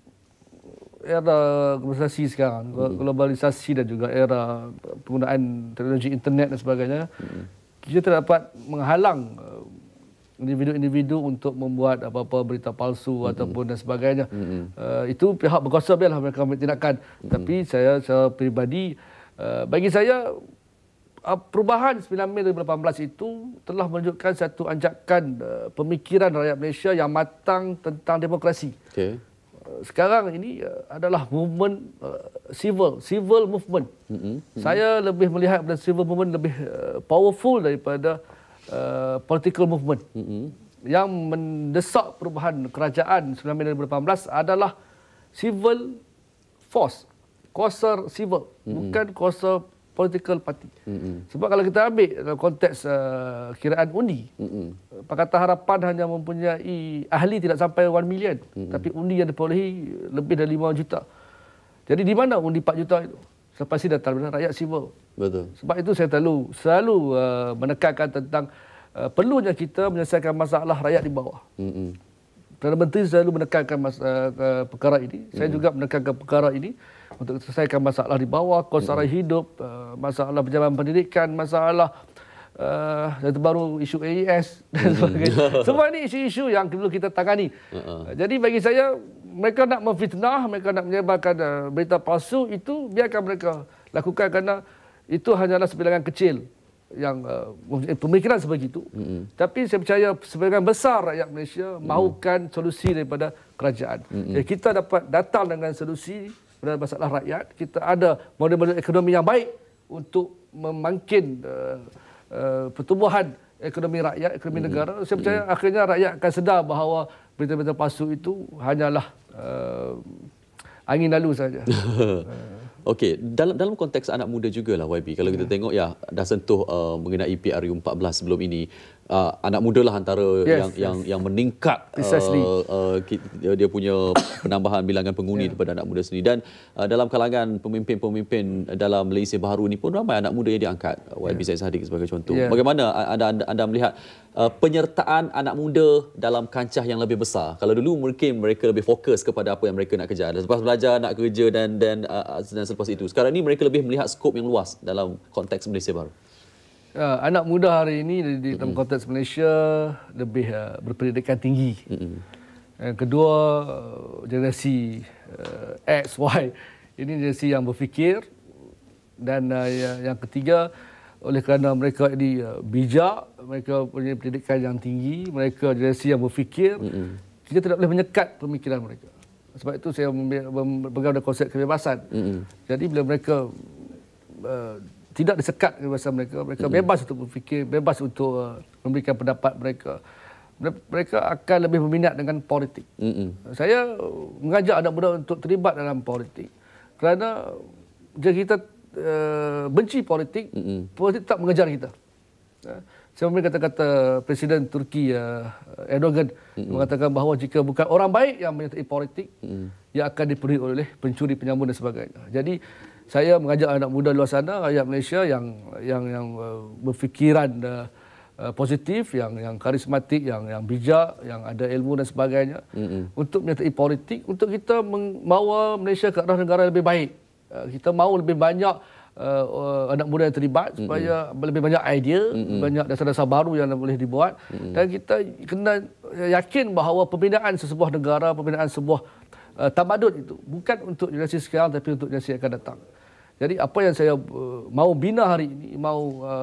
globalisasi sekarang, globalisasi dan juga era penggunaan teknologi internet dan sebagainya, kita tidak dapat menghalang individu-individu untuk membuat apa-apa berita palsu ataupun dan sebagainya. Itu pihak berkuasa biarlah mereka ambil tindakan. Tapi saya secara peribadi, bagi saya perubahan 9 Mei 2018 itu telah menunjukkan satu anjakan pemikiran rakyat Malaysia yang matang tentang demokrasi. Okay. Sekarang ini adalah movement civil movement. Saya lebih melihat civil movement lebih powerful daripada political movement. Yang mendesak perubahan kerajaan 9 Mei 2018 adalah civil force, kuasa civil, bukan kuasa political party. Sebab kalau kita ambil dalam konteks kiraan undi, Pakatan Harapan hanya mempunyai ahli tidak sampai 1 million, tapi undi yang diperolehi lebih dari 5 juta. Jadi di mana undi 4 juta itu? Pasti datang dari rakyat sivil. Betul. Sebab itu saya selalu menekankan tentang perlunya kita menyelesaikan masalah rakyat di bawah. Perdana Menteri selalu menekankan perkara ini. Saya juga menekankan perkara ini untuk selesaikan masalah di bawah, kos sara hidup, masalah penjaman pendidikan, masalah yang terbaru isu AES dan sebagainya. Semua ini isu-isu yang perlu kita tangani. Jadi bagi saya, mereka nak memfitnah, mereka nak menyebarkan berita palsu, itu biarkan mereka lakukan kerana itu hanyalah sebilangan kecil yang pemikiran sebegitu. Tapi saya percaya sebagian besar rakyat Malaysia mahukan solusi daripada kerajaan. Jadi kita dapat datang dengan solusi pada masalah rakyat. Kita ada model-model ekonomi yang baik untuk memangkin pertumbuhan ekonomi rakyat, ekonomi negara. Saya percaya akhirnya rakyat akan sedar bahawa berita-berita palsu itu hanyalah angin lalu saja. Okey, dalam konteks anak muda jugalah YB. Kalau kita tengok dah sentuh mengenai PRU 14 sebelum ini, anak muda lah antara yang meningkat dia punya penambahan bilangan pengundi daripada anak muda sendiri. Dan dalam kalangan pemimpin-pemimpin dalam Malaysia baru ini pun ramai anak muda yang diangkat. YB Zaid Saddiq sebagai contoh. Bagaimana anda melihat penyertaan anak muda dalam kancah yang lebih besar? Kalau dulu mungkin mereka lebih fokus kepada apa yang mereka nak kejar. Lepas belajar, nak kerja dan selepas itu. Sekarang ini mereka lebih melihat skop yang luas dalam konteks Malaysia baru. Anak muda hari ini di dalam konteks Malaysia lebih berpendidikan tinggi. Yang kedua, generasi X, Y. Ini generasi yang berfikir. Dan yang ketiga, oleh kerana mereka ini bijak, mereka punya pendidikan yang tinggi, mereka generasi yang berfikir, kita tidak boleh menyekat pemikiran mereka. Sebab itu saya berpegang pada konsep kebebasan. Jadi bila mereka tidak disekat kebebasan mereka, mereka bebas untuk berfikir, bebas untuk memberikan pendapat mereka. Mereka akan lebih berminat dengan politik. Saya mengajak anak muda untuk terlibat dalam politik. Kerana jika kita benci politik, politik tak mengejar kita. Saya memberi kata-kata Presiden Turki Erdogan mengatakan bahawa jika bukan orang baik yang menyertai politik, ia akan dipenuhi oleh pencuri, penyambung dan sebagainya. Jadi saya mengajak anak muda luar sana, rakyat Malaysia yang berfikiran positif, yang karismatik, yang bijak, yang ada ilmu dan sebagainya, untuk menyertai politik, untuk kita membawa Malaysia ke arah negara yang lebih baik. Kita mahu lebih banyak anak muda yang terlibat supaya lebih banyak idea, banyak dasar-dasar baru yang boleh dibuat, dan kita kena yakin bahawa pembinaan sesebuah negara, pembinaan sebuah tamadun itu bukan untuk generasi sekarang tapi untuk generasi yang akan datang. Jadi apa yang saya mahu bina hari ini, mahu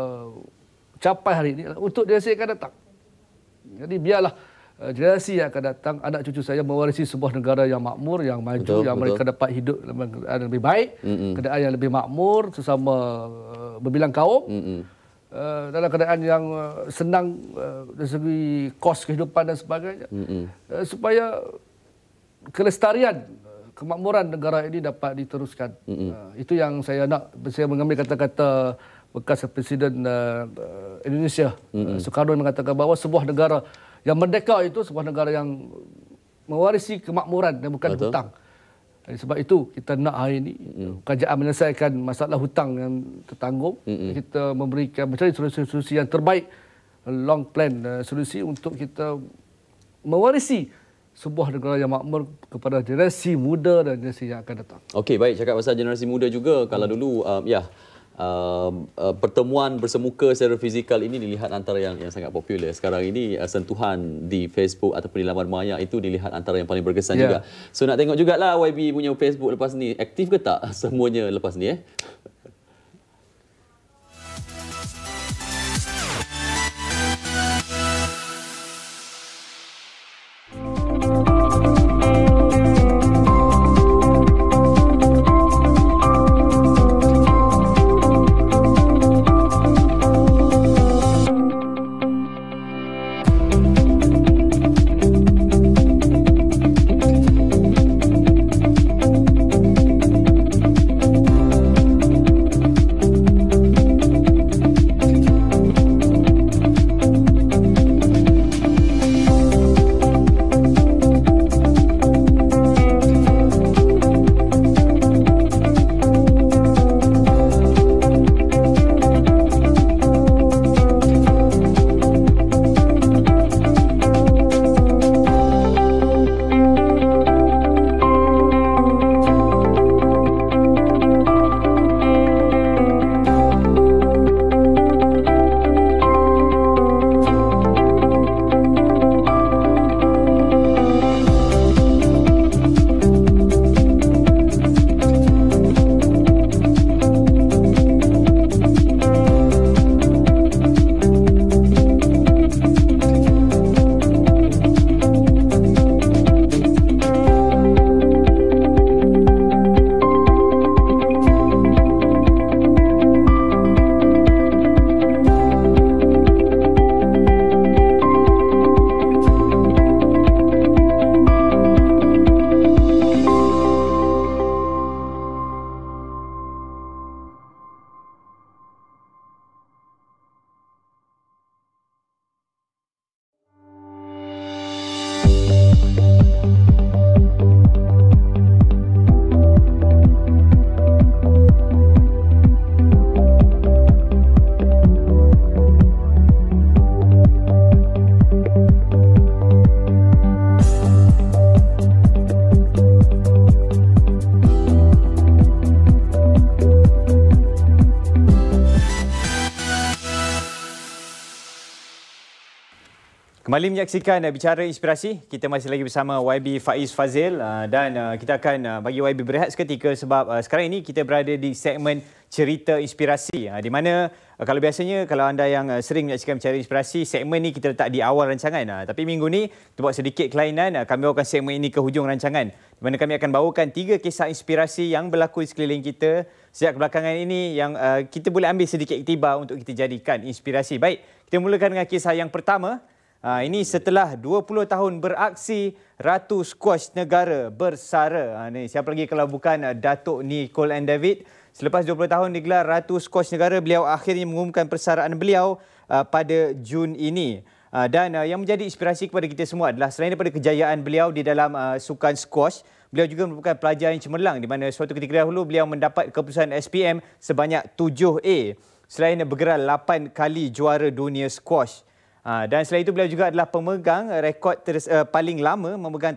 capai hari ini adalah untuk generasi yang akan datang. Jadi biarlah generasi yang akan datang, anak cucu saya mewarisi sebuah negara yang makmur, yang maju, yang mereka dapat hidup dalam keadaan yang lebih baik, keadaan yang lebih makmur, sesama berbilang kaum, dalam keadaan yang senang dari segi kos kehidupan dan sebagainya, supaya kelestarian, kemakmuran negara ini dapat diteruskan. Itu yang saya nak. Saya mengambil kata-kata bekas Presiden Indonesia, Soekarno, mengatakan bahawa sebuah negara yang merdeka itu sebuah negara yang mewarisi kemakmuran dan bukan hutang. Sebab itu kita nak hari ini kerajaan menyelesaikan masalah hutang yang tertanggung. Kita mencari solusi yang terbaik, long plan solusi untuk kita mewarisi sebuah negara yang makmur kepada generasi muda dan generasi yang akan datang. Okey, baik, cakap pasal generasi muda juga. Kalau dulu pertemuan bersemuka secara fizikal ini dilihat antara yang sangat popular. Sekarang ini sentuhan di Facebook ataupun di laman maya itu dilihat antara yang paling berkesan juga. So nak tengok jugalah YB punya Facebook lepas ni. Aktif ke tak semuanya lepas ni? Kembali menyaksikan Bicara Inspirasi. Kita masih lagi bersama YB Faiz Fazil dan kita akan bagi YB berehat seketika sebab sekarang ini kita berada di segmen Cerita Inspirasi, di mana kalau biasanya kalau anda yang sering menyaksikan Bicara Inspirasi, segmen ni kita letak di awal rancangan. Tapi minggu ni kita buat sedikit kelainan, kami bawakan segmen ini ke hujung rancangan, di mana kami akan bawakan 3 kisah inspirasi yang berlaku di sekeliling kita sejak kebelakangan ini yang kita boleh ambil sedikit iktibar untuk kita jadikan inspirasi. Baik, kita mulakan dengan kisah yang pertama. Ini setelah 20 tahun beraksi, Ratu Squash Negara bersara. Ni siapa lagi kalau bukan Datuk Nicole and David. Selepas 20 tahun digelar Ratu Squash Negara, beliau akhirnya mengumumkan persaraan beliau pada Jun ini. Dan yang menjadi inspirasi kepada kita semua adalah selain daripada kejayaan beliau di dalam sukan squash, beliau juga merupakan pelajar yang cemerlang di mana suatu ketika dahulu beliau mendapat keputusan SPM sebanyak 7A selain bergerak 8 kali juara dunia squash. Dan selain itu beliau juga adalah pemegang rekod paling lama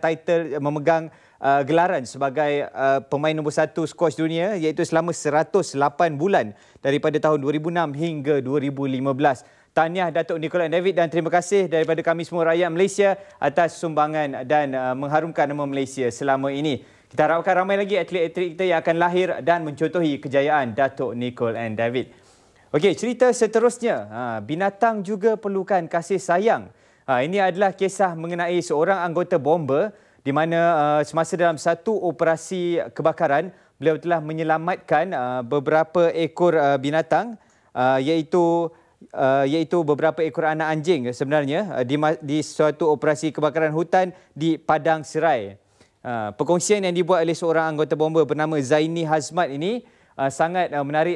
memegang gelaran sebagai pemain nombor 1 squash dunia, iaitu selama 108 bulan daripada tahun 2006 hingga 2015. Tahniah Datuk Nicole and David dan terima kasih daripada kami semua rakyat Malaysia atas sumbangan dan mengharumkan nama Malaysia selama ini. Kita harapkan ramai lagi atlet-atlet kita yang akan lahir dan mencontohi kejayaan Datuk Nicole and David. Okey, cerita seterusnya, binatang juga perlukan kasih sayang. Ini adalah kisah mengenai seorang anggota bomba di mana semasa dalam satu operasi kebakaran, beliau telah menyelamatkan beberapa ekor binatang, iaitu beberapa ekor anak anjing sebenarnya di suatu operasi kebakaran hutan di Padang Serai. Perkongsian yang dibuat oleh seorang anggota bomba bernama Zaini Hazmat ini sangat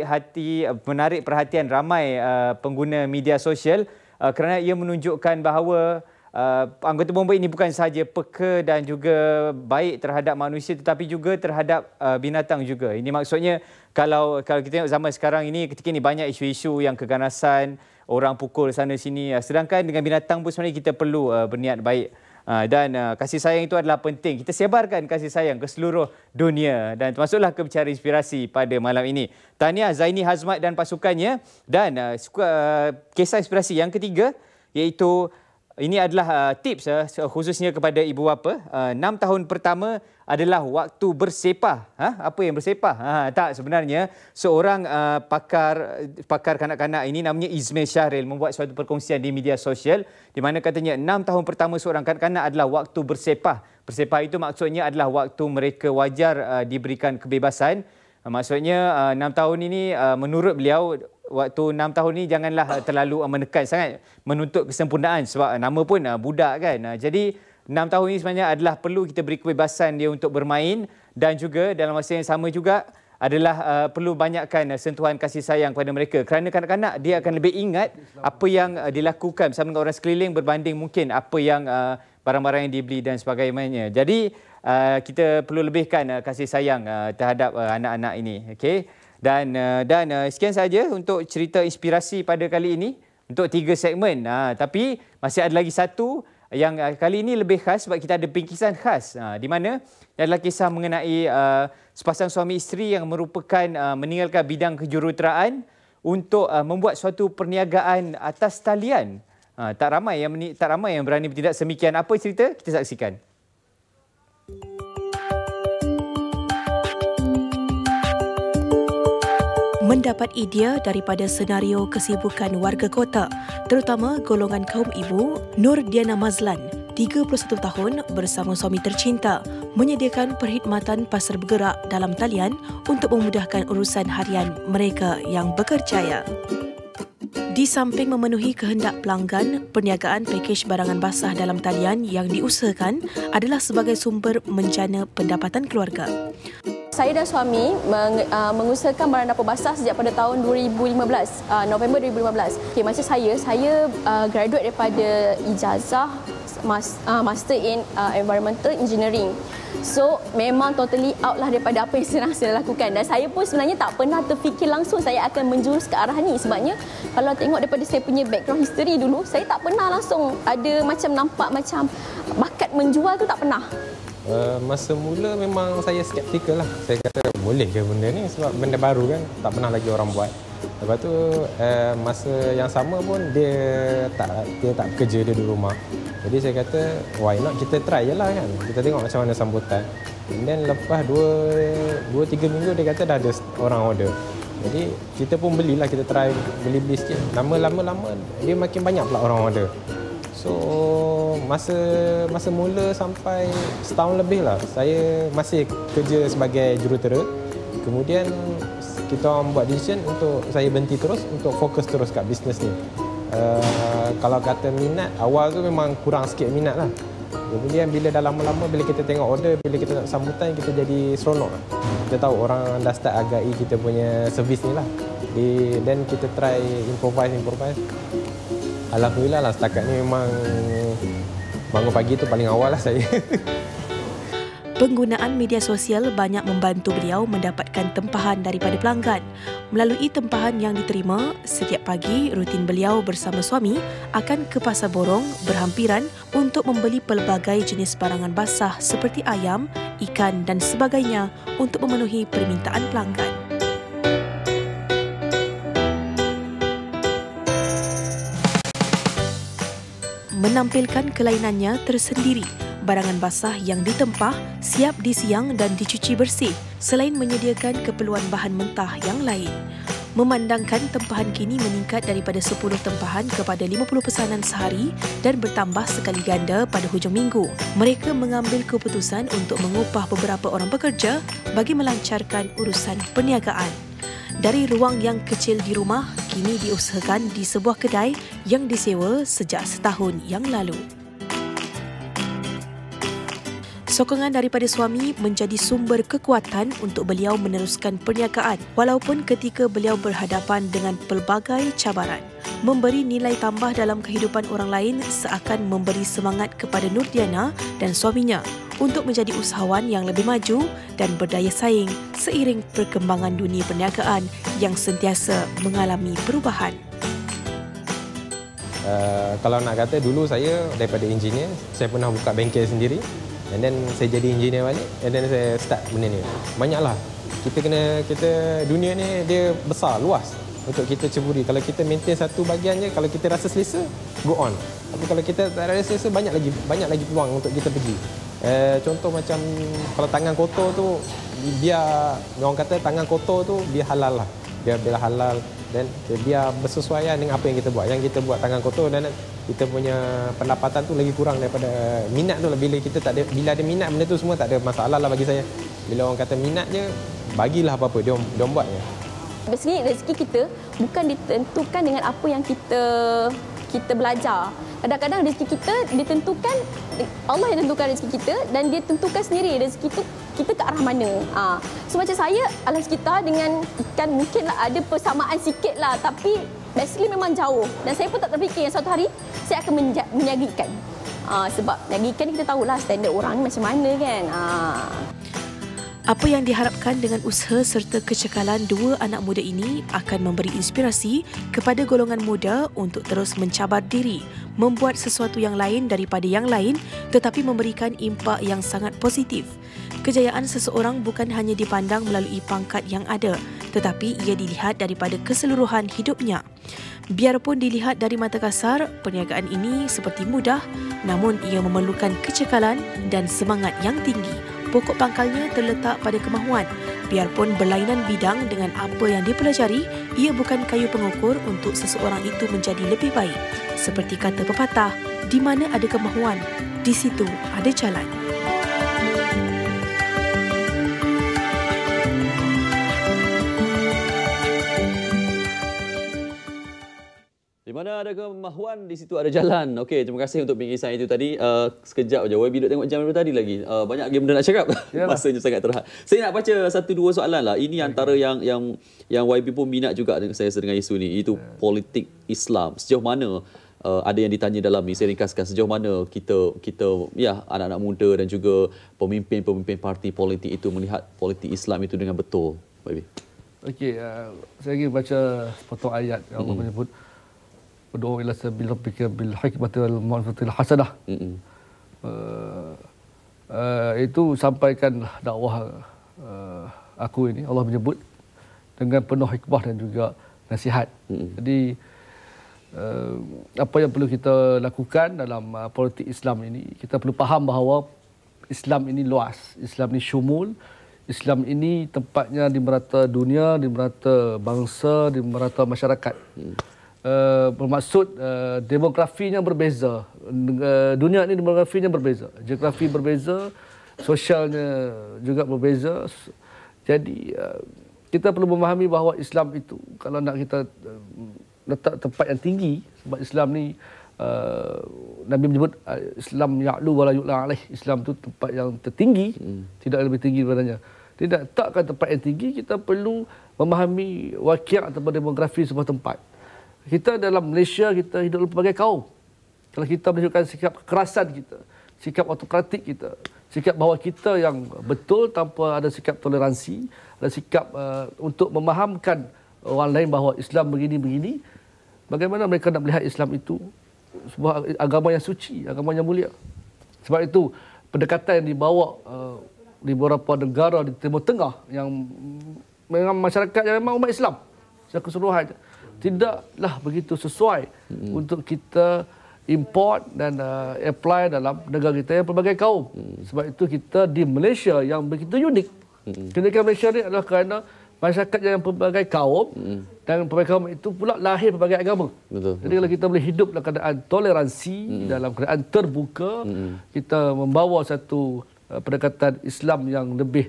menarik perhatian ramai pengguna media sosial kerana ia menunjukkan bahawa anggota bomba ini bukan sahaja peka dan juga baik terhadap manusia tetapi juga terhadap binatang juga. Ini maksudnya kalau kita tengok zaman sekarang ini, ketika ini banyak isu-isu yang keganasan, orang pukul sana sini, sedangkan dengan binatang pun sebenarnya kita perlu berniat baik. Dan kasih sayang itu adalah penting. Kita sebarkan kasih sayang ke seluruh dunia dan termasuklah ke Bicara Inspirasi pada malam ini. Tahniah Zaini Hazmat dan pasukannya. Dan kisah inspirasi yang ketiga iaitu ini adalah tips khususnya kepada ibu bapa. 6 tahun pertama adalah waktu bersepah. Apa yang bersepah? Tak, sebenarnya seorang pakar kanak-kanak ini namanya Izmail Syahril membuat suatu perkongsian di media sosial di mana katanya 6 tahun pertama seorang kanak-kanak adalah waktu bersepah. Bersepah itu maksudnya adalah waktu mereka wajar diberikan kebebasan. Maksudnya 6 tahun ini menurut beliau waktu 6 tahun ni janganlah terlalu menekan sangat menuntut kesempurnaan sebab nama pun budak kan. Jadi 6 tahun ini sebenarnya adalah perlu kita beri kebebasan dia untuk bermain dan juga dalam masa yang sama juga adalah perlu banyakkan sentuhan kasih sayang kepada mereka kerana kanak-kanak dia akan lebih ingat apa yang dilakukan bersama dengan orang sekeliling berbanding mungkin apa yang barang-barang yang dibeli dan sebagainya. Jadi kita perlu lebihkan kasih sayang terhadap anak-anak ini. Okey. Dan sekian saja untuk cerita inspirasi pada kali ini untuk 3 segmen. Tapi masih ada lagi satu yang kali ini lebih khas sebab kita ada bingkisan khas di mana adalah kisah mengenai sepasang suami isteri yang merupakan meninggalkan bidang kejuruteraan untuk membuat suatu perniagaan atas talian. Tak ramai yang berani bertindak semikian. Apa cerita? Kita saksikan. Mendapat idea daripada senario kesibukan warga kota, terutama golongan kaum ibu, Nur Diana Mazlan, 31 tahun bersama suami tercinta, menyediakan perkhidmatan pasar bergerak dalam talian untuk memudahkan urusan harian mereka yang berkerjaya. Di samping memenuhi kehendak pelanggan, perniagaan pakej barangan basah dalam talian yang diusahakan adalah sebagai sumber menjana pendapatan keluarga. Saya dan suami mengusahakan barang dapur basah sejak pada tahun 2015, November 2015. Okay, masa saya graduate daripada ijazah Master in Environmental Engineering. So, memang totally out lah daripada apa yang sedang saya lakukan. Dan saya pun sebenarnya tak pernah terfikir langsung saya akan menjurus ke arah ni. Sebabnya, kalau tengok daripada saya punya background history dulu, saya tak pernah langsung ada macam nampak macam bakat menjual tu, tak pernah. Masa mula memang saya skeptikal lah. Saya kata boleh ke benda ni sebab benda baru kan, tak pernah lagi orang buat. Lepas tu masa yang sama pun dia tak kerja, dia di rumah. Jadi saya kata why not kita try je lah kan. Kita tengok macam mana sambutan. And then lepas 2-3 minggu dia kata dah ada orang order. Jadi kita pun belilah, kita try beli sikit. Lama-lama dia makin banyak pula orang order. So masa mula sampai setahun lebih lah saya masih kerja sebagai jurutera. Kemudian kita orang buat decision untuk saya berhenti terus untuk fokus terus kat bisnes ni. Kalau kata minat, awal tu memang kurang sikit minat lah. Kemudian bila dah lama-lama, bila kita tengok order, bila kita nak sambutan, kita jadi seronok lah. Kita tahu orang dah start hargai kita punya servis ni lah. Dan kita try improvise. Alhamdulillah lah setakat ni memang bangun pagi tu paling awal lah saya. Penggunaan media sosial banyak membantu beliau mendapatkan tempahan daripada pelanggan. Melalui tempahan yang diterima, setiap pagi rutin beliau bersama suami akan ke pasar borong berhampiran untuk membeli pelbagai jenis barangan basah seperti ayam, ikan dan sebagainya untuk memenuhi permintaan pelanggan. Menampilkan kelainannya tersendiri, barangan basah yang ditempah siap disiang dan dicuci bersih selain menyediakan keperluan bahan mentah yang lain. Memandangkan tempahan kini meningkat daripada 10 tempahan kepada 50 pesanan sehari dan bertambah sekali ganda pada hujung minggu, mereka mengambil keputusan untuk mengupah beberapa orang pekerja bagi melancarkan urusan perniagaan. Dari ruang yang kecil di rumah, kini diusahakan di sebuah kedai yang disewa sejak setahun yang lalu. Sokongan daripada suami menjadi sumber kekuatan untuk beliau meneruskan perniagaan walaupun ketika beliau berhadapan dengan pelbagai cabaran. Memberi nilai tambah dalam kehidupan orang lain seakan memberi semangat kepada Nur Diana dan suaminya untuk menjadi usahawan yang lebih maju dan berdaya saing seiring perkembangan dunia perniagaan yang sentiasa mengalami perubahan. Kalau nak kata dulu saya daripada engineer, saya pernah buka bengkel sendiri. And then saya jadi engineer balik. And then saya start benda ni. Banyaklah. Kita dunia ni dia besar, luas untuk kita ceburi. Kalau kita maintain satu bahagian je, kalau kita rasa selesa, go on. Tapi kalau kita tak rasa selesa, banyak lagi peluang untuk kita pergi. Contoh macam kalau tangan kotor tu, biar orang kata tangan kotor tu biar halal lah. Biar halal dan biar bersesuaian dengan apa yang kita buat. Yang kita buat tangan kotor dan kita punya pendapatan tu lagi kurang daripada minat tu lah. Bila ada minat benda tu semua tak ada masalah lah bagi saya. Bila orang kata minat je, bagilah apa-apa dia buat je. Biasanya rezeki kita bukan ditentukan dengan apa yang kita belajar. Kadang-kadang rezeki kita ditentukan, Allah yang tentukan rezeki kita dan dia tentukan sendiri rezeki itu kita ke arah mana. So macam saya, alam sekitar dengan ikan mungkinlah ada persamaan sikit lah, tapi basically memang jauh. Dan saya pun tak terfikir yang suatu hari saya akan menjaga ikan. Sebab menjaga ikan kita tahulah standard orang ni macam mana kan. Apa yang diharapkan dengan usaha serta kecekalan dua anak muda ini akan memberi inspirasi kepada golongan muda untuk terus mencabar diri, membuat sesuatu yang lain daripada yang lain tetapi memberikan impak yang sangat positif. Kejayaan seseorang bukan hanya dipandang melalui pangkat yang ada, tetapi ia dilihat daripada keseluruhan hidupnya. Biarpun dilihat dari mata kasar, perniagaan ini seperti mudah, namun ia memerlukan kecekalan dan semangat yang tinggi. Pokok pangkalnya terletak pada kemahuan. Biarpun berlainan bidang dengan apa yang dipelajari, ia bukan kayu pengukur untuk seseorang itu menjadi lebih baik. Seperti kata pepatah, di mana ada kemahuan, di situ ada jalan. Di mana ada kemahuan, di situ ada jalan. Okey, terima kasih untuk pinggisan itu tadi. Sekejap je, YB duduk tengok jam daripada tadi lagi. Banyak lagi benda nak cakap. Masanya sangat terhad. Saya nak baca satu dua soalan lah. Ini antara yang YB pun minat juga dengan saya dengan isu ni. Itu politik Islam. Sejauh mana ada yang ditanya dalam ni. Saya ringkaskan sejauh mana kita ya anak-anak muda dan juga pemimpin-pemimpin parti politik itu melihat politik Islam itu dengan betul. YB. Okey, saya ingin baca sepotong ayat yang Allah menyebut berdoa ila sabil rabbika bil hikmati wal mau'izatil hasanah. Itu sampaikan dakwah aku ini, Allah menyebut dengan penuh hikmah dan juga nasihat. Jadi apa yang perlu kita lakukan dalam politik Islam ini, kita perlu faham bahawa Islam ini luas, Islam ini syumul, Islam ini tempatnya di merata dunia, di merata bangsa, di merata masyarakat. Bermaksud demografinya berbeza, dunia ini demografinya berbeza, geografi berbeza, sosialnya juga berbeza. Jadi kita perlu memahami bahawa Islam itu kalau nak kita letak tempat yang tinggi, sebab Islam ni Nabi menyebut Islam ya'lu wa la yu'la alaih, Islam itu tempat yang tertinggi, tidak lebih tinggi daripadanya. Tidak takkan tempat yang tinggi, kita perlu memahami waqi' ataupun demografi sebuah tempat. Kita dalam Malaysia, kita hidup berbagai kaum. Kalau kita menunjukkan sikap kekerasan kita, sikap autokratik kita, sikap bahawa kita yang betul tanpa ada sikap toleransi, ada sikap untuk memahamkan orang lain bahawa Islam begini-begini, bagaimana mereka nak melihat Islam itu sebuah agama yang suci, agama yang mulia. Sebab itu pendekatan yang dibawa di beberapa negara di Timur Tengah yang memang masyarakat yang memang umat Islam secara keseluruhan tidaklah begitu sesuai untuk kita import dan apply dalam negara kita yang pelbagai kaum. Sebab itu kita di Malaysia yang begitu unik. Keunikan Malaysia ni adalah kerana masyarakat yang pelbagai kaum dan pelbagai kaum itu pula lahir pelbagai agama. Betul. Jadi kalau kita boleh hidup dalam keadaan toleransi, dalam keadaan terbuka, kita membawa satu pendekatan Islam yang lebih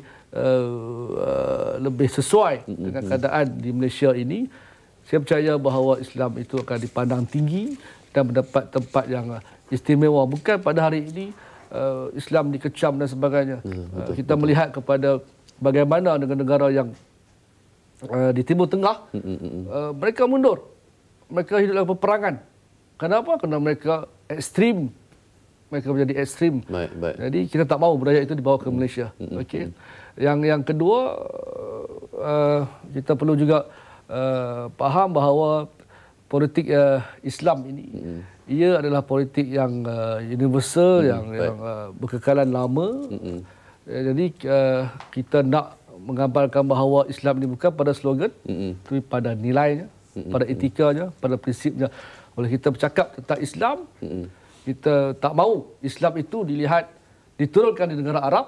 sesuai dengan keadaan di Malaysia ini, saya percaya bahawa Islam itu akan dipandang tinggi dan mendapat tempat yang istimewa. Bukan pada hari ini Islam dikecam dan sebagainya. Kita melihat kepada bagaimana negara-negara yang di Timur Tengah, mereka mundur. Mereka hidup dalam peperangan. Kenapa? Kerana mereka ekstrim. Mereka menjadi ekstrim. Baik. Jadi kita tak mahu budaya itu dibawa ke Malaysia. Okey. Yang kedua, kita perlu juga faham bahawa politik Islam ini, ia adalah politik yang universal, yang berkekalan lama. Jadi kita nak menggambarkan bahawa Islam ini bukan pada slogan, tapi pada nilainya, pada etikanya, pada prinsipnya. Oleh kita bercakap tentang Islam, kita tak mahu Islam itu dilihat, diturunkan di negara Arab,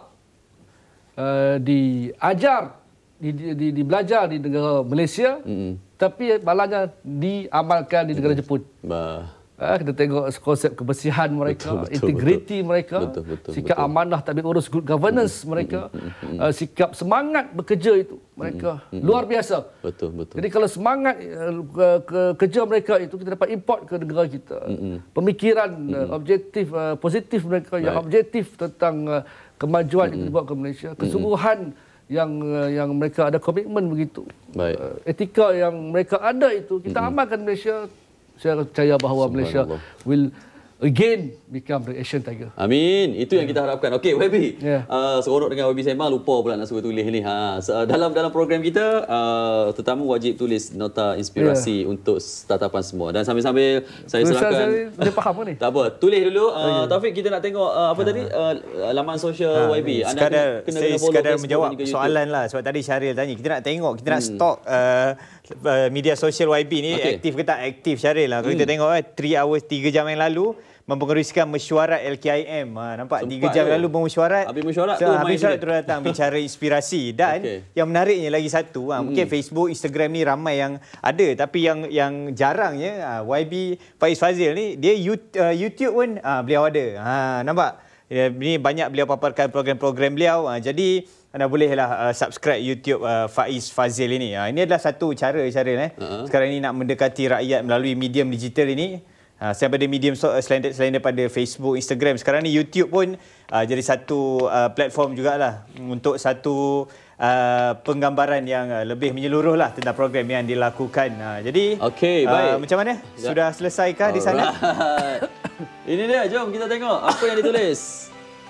diajar, dibelajar di negara Malaysia, tapi malahnya diamalkan di negara Jepun. Kita tengok konsep kebersihan mereka, integriti mereka, sikap amanah tak ambil urus, good governance mereka, sikap semangat bekerja itu mereka luar biasa. Jadi kalau semangat kerja mereka itu kita dapat import ke negara kita. Pemikiran objektif, positif mereka yang objektif tentang kemajuan itu dibawa ke Malaysia. Kesungguhan yang mereka ada komitmen begitu. Etika yang mereka ada itu kita amalkan Malaysia. Saya percaya bahawa Malaysia will again become the Asian Tiger. Amin. Itu yang kita harapkan. Okey, YB. Seronok dengan YB sembang, lupa pula nak suruh tulis ni. Dalam program kita, tetamu wajib tulis nota inspirasi untuk tatapan semua. Dan sambil-sambil saya serahkan. Saya faham ni. Tak apa, tulis dulu. Taufik, kita nak tengok apa tadi? Laman sosial YB. Saya sekadar menjawab soalan lah. Sebab tadi Syahril tanya, kita nak tengok, kita nak stok media sosial YB ni aktif ke tak aktif, Syahril lah. Kalau kita tengok 3 hours 3 jam yang lalu mempengerusikan mesyuarat LKIM. Nampak 3 jam lalu bermesyuarat. Habis mesyuarat terus datang bicara inspirasi. Dan yang menariknya lagi satu, mungkin Facebook, Instagram ni ramai yang ada, tapi yang jarangnya YB Faiz Fazil ni dia YouTube pun beliau ada. Nampak? Ini banyak beliau paparkan program-program beliau. Jadi anda bolehlah subscribe YouTube Faiz Fazil ini. Ini adalah satu cara sekarang ini nak mendekati rakyat melalui medium digital ini. Saya pada medium selain daripada Facebook, Instagram, sekarang ni YouTube pun jadi satu platform jugalah untuk satu penggambaran yang lebih menyeluruh lah tentang program yang dilakukan. Jadi baik. Macam mana? Sudah selesaikah di sana? Ini dia, jom kita tengok apa yang ditulis.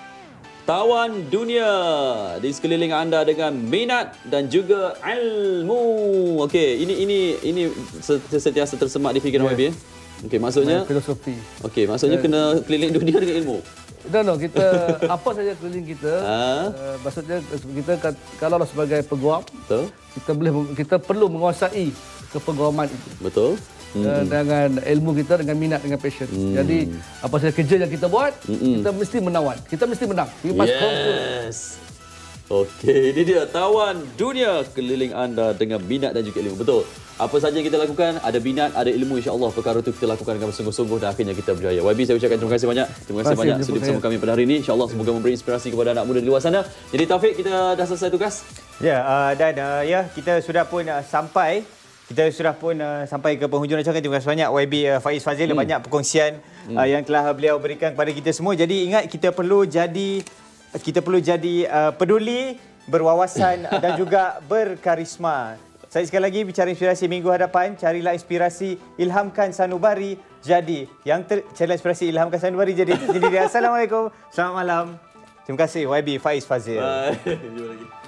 Tawan dunia di sekeliling anda dengan minat dan juga ilmu. Okey, ini sentiasa tersemak di fikiran YB. Okey, maksudnya filosofi. Okey, maksudnya kena keliling dunia dengan ilmu. Kita apa saja keliling kita, maksudnya kita kalau sebagai peguam, kita perlu menguasai kepeguaman itu. Betul. Dengan ilmu kita, dengan minat, dengan passion. Jadi apa saja kerja yang kita buat, kita mesti menawan. Kita mesti menang. Yes. Okey, ini dia tawan dunia keliling anda dengan minat dan juga ilmu. Betul. Apa saja yang kita lakukan, ada minat, ada ilmu, insya-Allah perkara itu kita lakukan dengan bersungguh-sungguh dan akhirnya kita berjaya. YB, saya ucapkan terima kasih banyak. Terima kasih banyak sudi bersama kami pada hari ini. Insya-Allah semoga memberi inspirasi kepada anak muda di luar sana. Jadi Taufik, kita dah selesai tugas? Dan kita sudah pun sampai ke penghujung rancangan. Terima kasih banyak YB Faiz Fazil, banyak perkongsian yang telah beliau berikan kepada kita semua. Jadi ingat, kita perlu jadi peduli, berwawasan dan juga berkarisma. Saya sekali lagi bicara inspirasi minggu hadapan, carilah inspirasi, ilhamkan sanubari jadi. Carilah inspirasi, ilhamkan sanubari jadi. Assalamualaikum. Selamat malam. Terima kasih YB Faiz Fazil. Bye.